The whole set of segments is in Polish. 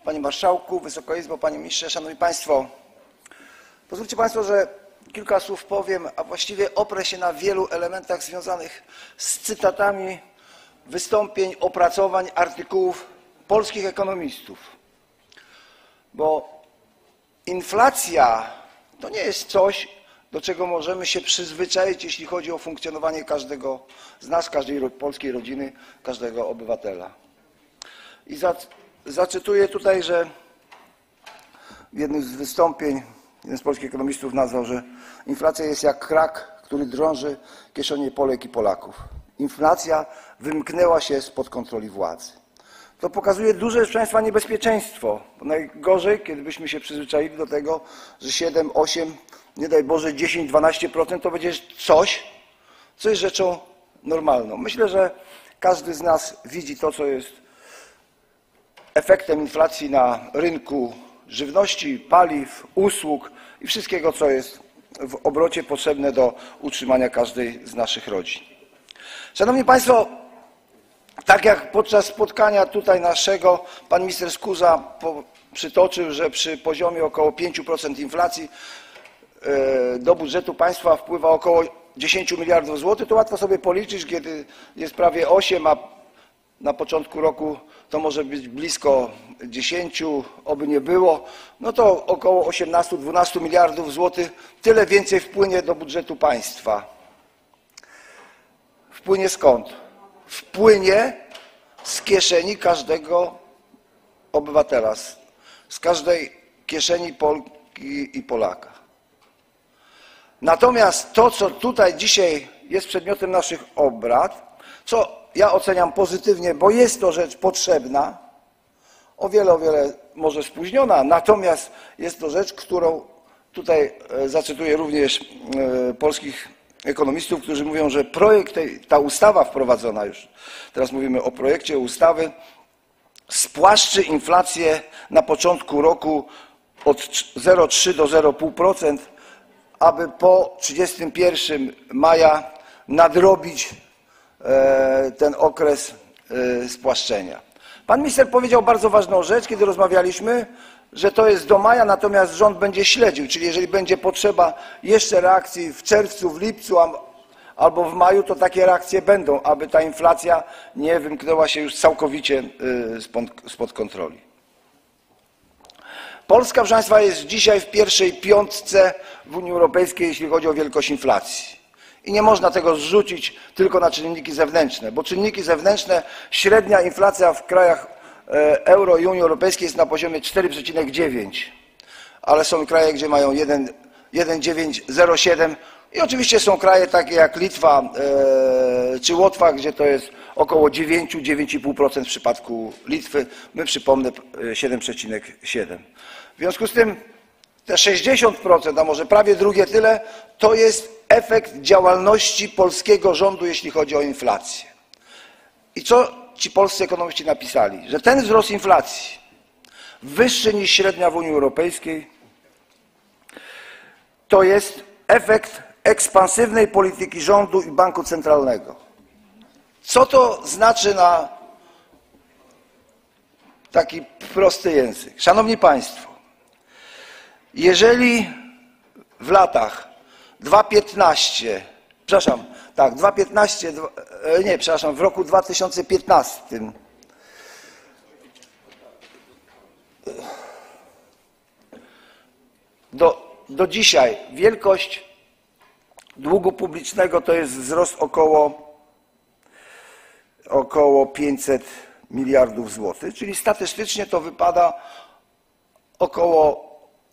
Panie Marszałku, Wysoka Izbo, Panie Ministrze, Szanowni Państwo. Pozwólcie Państwo, że kilka słów powiem, a właściwie oprę się na wielu elementach związanych z cytatami wystąpień, opracowań, artykułów polskich ekonomistów. Bo inflacja to nie jest coś, do czego możemy się przyzwyczaić, jeśli chodzi o funkcjonowanie każdego z nas, każdej polskiej rodziny, każdego obywatela. I zacytuję tutaj, że w jednym z wystąpień jeden z polskich ekonomistów nazwał, że inflacja jest jak krak, który drąży kieszenie Polek i Polaków. Inflacja wymknęła się spod kontroli władzy. To pokazuje duże, proszę Państwa, niebezpieczeństwo. Bo najgorzej, kiedy byśmy się przyzwyczaili do tego, że 7, 8, nie daj Boże 10, 12% to będzie coś, co jest rzeczą normalną. Myślę, że każdy z nas widzi to, co jest efektem inflacji na rynku żywności, paliw, usług i wszystkiego, co jest w obrocie potrzebne do utrzymania każdej z naszych rodzin. Szanowni Państwo, tak jak podczas spotkania tutaj naszego pan minister Skuza przytoczył, że przy poziomie około 5% inflacji do budżetu państwa wpływa około 10 miliardów złotych, to łatwo sobie policzyć, kiedy jest prawie 8, a na początku roku to może być blisko 10, oby nie było, no to około 18-12 miliardów złotych, tyle więcej wpłynie do budżetu państwa. Wpłynie skąd? Wpłynie z kieszeni każdego obywatela, z każdej kieszeni Polki i Polaka. Natomiast to, co tutaj dzisiaj jest przedmiotem naszych obrad, co ja oceniam pozytywnie, bo jest to rzecz potrzebna, o wiele może spóźniona, natomiast jest to rzecz, którą tutaj zacytuję również polskich ekonomistów, którzy mówią, że projekt, ta ustawa wprowadzona już, teraz mówimy o projekcie ustawy, spłaszczy inflację na początku roku od 0,3 do 0,5%, aby po 31 maja nadrobić ten okres spłaszczenia. Pan minister powiedział bardzo ważną rzecz, kiedy rozmawialiśmy, że to jest do maja, natomiast rząd będzie śledził, czyli jeżeli będzie potrzeba jeszcze reakcji w czerwcu, w lipcu albo w maju, to takie reakcje będą, aby ta inflacja nie wymknęła się już całkowicie spod kontroli. Polska, proszę Państwa, jest dzisiaj w pierwszej piątce w Unii Europejskiej, jeśli chodzi o wielkość inflacji. I nie można tego zrzucić tylko na czynniki zewnętrzne, bo czynniki zewnętrzne, średnia inflacja w krajach euro i Unii Europejskiej jest na poziomie 4,9, ale są kraje, gdzie mają 1,9, 0,7 i oczywiście są kraje takie jak Litwa czy Łotwa, gdzie to jest około 9, 9,5% w przypadku Litwy. My, przypomnę, 7,7. W związku z tym te 60%, a może prawie drugie tyle, to jest efekt działalności polskiego rządu, jeśli chodzi o inflację. I co ci polscy ekonomiści napisali? Że ten wzrost inflacji wyższy niż średnia w Unii Europejskiej to jest efekt ekspansywnej polityki rządu i banku centralnego. Co to znaczy na taki prosty język? Szanowni Państwo, jeżeli w latach 2015, w roku 2015 do dzisiaj wielkość długu publicznego to jest wzrost około 500 miliardów złotych, czyli statystycznie to wypada około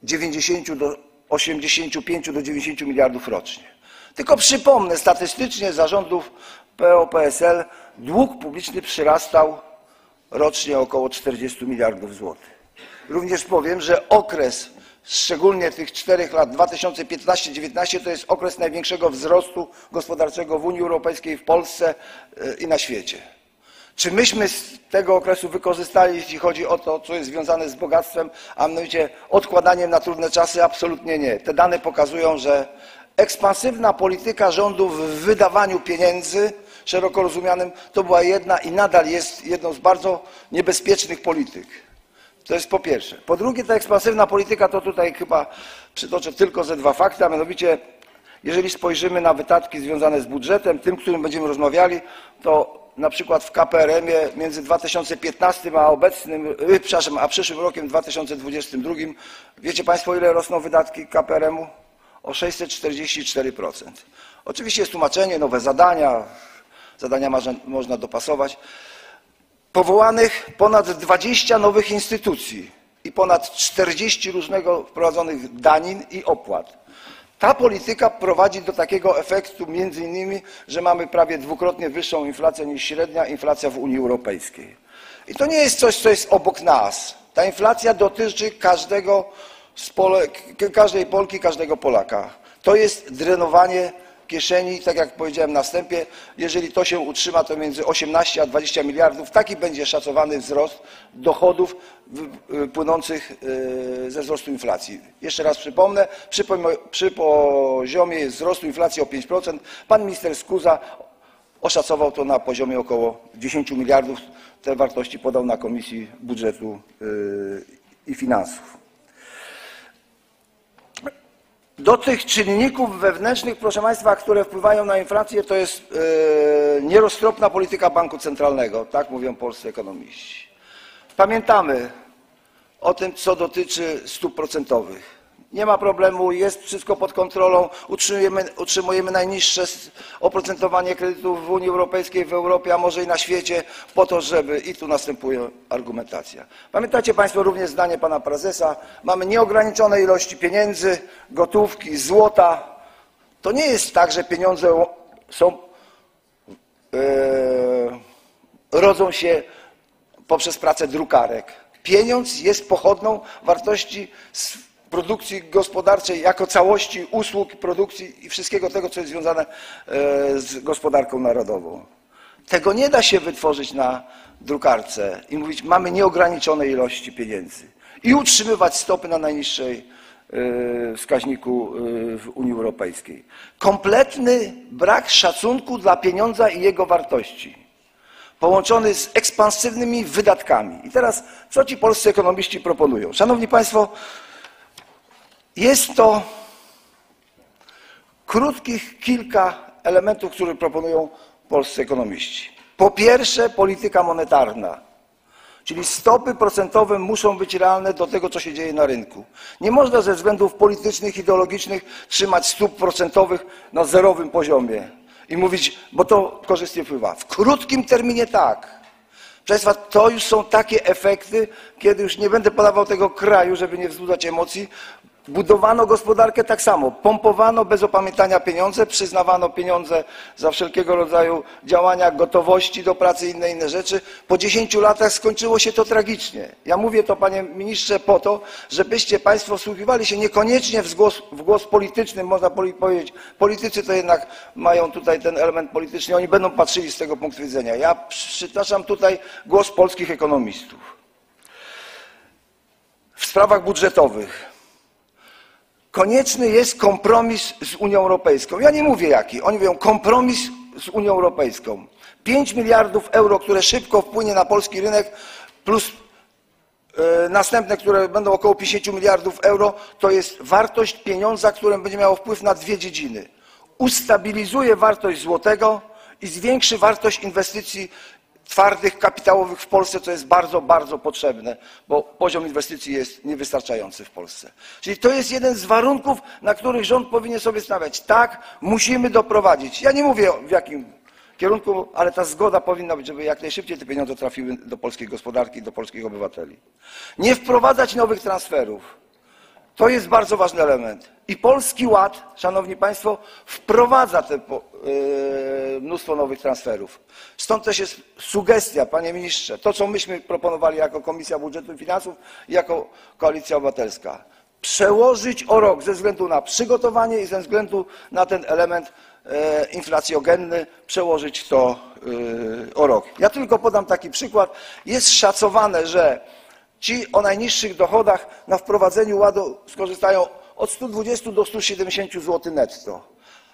85 do 90 miliardów rocznie. Tylko przypomnę, statystycznie za rządów PO-PSL dług publiczny przyrastał rocznie około 40 miliardów złotych. Również powiem, że okres, szczególnie tych 4 lat 2015-2019, to jest okres największego wzrostu gospodarczego w Unii Europejskiej, w Polsce i na świecie. Czy myśmy z tego okresu wykorzystali, jeśli chodzi o to, co jest związane z bogactwem, a mianowicie odkładaniem na trudne czasy? Absolutnie nie. Te dane pokazują, że ekspansywna polityka rządu w wydawaniu pieniędzy, szeroko rozumianym, to była jedna i nadal jest jedną z bardzo niebezpiecznych polityk. To jest po pierwsze. Po drugie, ta ekspansywna polityka, to tutaj chyba przytoczę tylko ze dwa fakty, a mianowicie, jeżeli spojrzymy na wydatki związane z budżetem, tym, którym będziemy rozmawiali, to na przykład w KPRM-ie między 2015 a przyszłym rokiem 2022, wiecie Państwo, ile rosną wydatki KPRM-u? O 644%. Oczywiście jest tłumaczenie, nowe zadania można dopasować. Powołanych ponad 20 nowych instytucji i ponad 40 różnego wprowadzonych danin i opłat. Ta polityka prowadzi do takiego efektu między innymi, że mamy prawie dwukrotnie wyższą inflację niż średnia inflacja w Unii Europejskiej. I to nie jest coś, co jest obok nas. Ta inflacja dotyczy każdej Polki, każdego Polaka. To jest drenowanie kieszeni, tak jak powiedziałem na wstępie, jeżeli to się utrzyma, to między 18 a 20 miliardów, taki będzie szacowany wzrost dochodów płynących ze wzrostu inflacji. Jeszcze raz przypomnę, przy poziomie wzrostu inflacji o 5%, pan minister Skuza oszacował to na poziomie około 10 miliardów. Te wartości podał na Komisji Budżetu i Finansów. Do tych czynników wewnętrznych, proszę Państwa, które wpływają na inflację, to jest nieroztropna polityka banku centralnego, tak mówią polscy ekonomiści. Pamiętamy o tym, co dotyczy stóp procentowych. Nie ma problemu, jest wszystko pod kontrolą, utrzymujemy najniższe oprocentowanie kredytów w Unii Europejskiej, w Europie, a może i na świecie, po to, żeby, i tu następuje argumentacja. Pamiętacie Państwo również zdanie pana prezesa, mamy nieograniczone ilości pieniędzy, gotówki, złota. To nie jest tak, że pieniądze rodzą się poprzez pracę drukarek. Pieniądz jest pochodną wartości produkcji gospodarczej jako całości, usług, produkcji i wszystkiego tego, co jest związane z gospodarką narodową. Tego nie da się wytworzyć na drukarce i mówić, mamy nieograniczone ilości pieniędzy i utrzymywać stopy na najniższej wskaźniku w Unii Europejskiej. Kompletny brak szacunku dla pieniądza i jego wartości, połączony z ekspansywnymi wydatkami. I teraz, co ci polscy ekonomiści proponują? Szanowni Państwo, jest to krótkich kilka elementów, które proponują polscy ekonomiści. Po pierwsze, polityka monetarna, czyli stopy procentowe muszą być realne do tego, co się dzieje na rynku. Nie można ze względów politycznych, ideologicznych trzymać stóp procentowych na zerowym poziomie i mówić, bo to korzystnie wpływa. W krótkim terminie tak. Proszę Państwa, to już są takie efekty, kiedy już nie będę podawał tego kraju, żeby nie wzbudzać emocji. Budowano gospodarkę tak samo, pompowano bez opamiętania pieniądze, przyznawano pieniądze za wszelkiego rodzaju działania, gotowości do pracy i inne rzeczy. Po 10 latach skończyło się to tragicznie. Ja mówię to, panie ministrze, po to, żebyście Państwo wsłuchiwali się niekoniecznie w głos polityczny, można powiedzieć. Politycy to jednak mają tutaj ten element polityczny, oni będą patrzyli z tego punktu widzenia. Ja przytaczam tutaj głos polskich ekonomistów. W sprawach budżetowych konieczny jest kompromis z Unią Europejską. Ja nie mówię jaki, oni mówią kompromis z Unią Europejską. 5 miliardów euro, które szybko wpłynie na polski rynek, plus następne, które będą około 50 miliardów euro, to jest wartość pieniądza, które będzie miało wpływ na dwie dziedziny. Ustabilizuje wartość złotego i zwiększy wartość inwestycji twardych, kapitałowych w Polsce, co jest bardzo, bardzo potrzebne, bo poziom inwestycji jest niewystarczający w Polsce. Czyli to jest jeden z warunków, na których rząd powinien sobie stawiać. Tak, musimy doprowadzić. Ja nie mówię w jakim kierunku, ale ta zgoda powinna być, żeby jak najszybciej te pieniądze trafiły do polskiej gospodarki, do polskich obywateli. Nie wprowadzać nowych transferów. To jest bardzo ważny element. I Polski Ład, szanowni Państwo, wprowadza te mnóstwo nowych transferów. Stąd też jest sugestia, panie ministrze, to co myśmy proponowali jako Komisja Budżetu i Finansów i jako Koalicja Obywatelska. Przełożyć o rok ze względu na przygotowanie i ze względu na ten element inflacjogenny, przełożyć to o rok. Ja tylko podam taki przykład. Jest szacowane, że ci o najniższych dochodach na wprowadzeniu ładu skorzystają od 120 do 170 zł netto.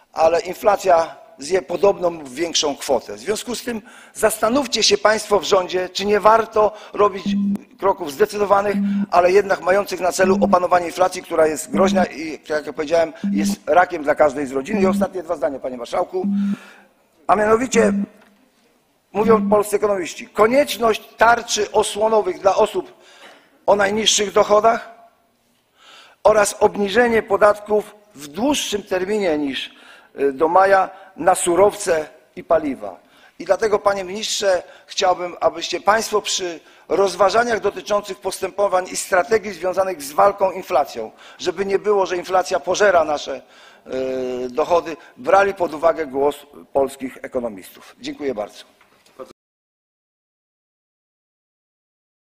ale inflacja zje podobną lub większą kwotę. W związku z tym zastanówcie się państwo w rządzie, czy nie warto robić kroków zdecydowanych, ale jednak mających na celu opanowanie inflacji, która jest groźna i, jak ja powiedziałem, jest rakiem dla każdej z rodzin. I ostatnie 2 zdania, panie marszałku. A mianowicie, mówią polscy ekonomiści, konieczność tarczy osłonowych dla osób o najniższych dochodach oraz obniżenie podatków w dłuższym terminie niż do maja na surowce i paliwa. I dlatego, panie ministrze, chciałbym, abyście państwo przy rozważaniach dotyczących postępowań i strategii związanych z walką z inflacją, żeby nie było, że inflacja pożera nasze dochody, brali pod uwagę głos polskich ekonomistów. Dziękuję bardzo.